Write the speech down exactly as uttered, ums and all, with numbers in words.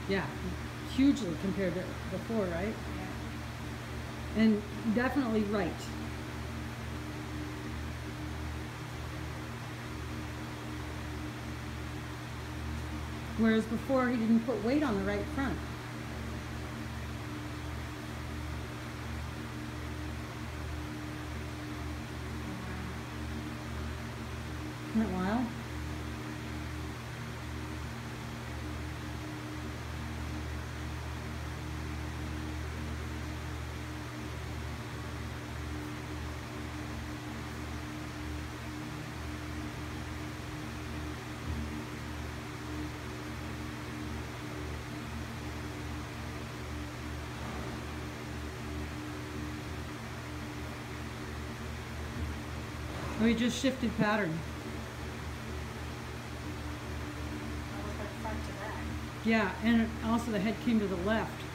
Yeah, hugely compared to before, right? Yeah. And definitely right. Whereas before he didn't put weight on the right front. Isn't that wild? We just shifted pattern. That was like front to back. Yeah, and also the head came to the left.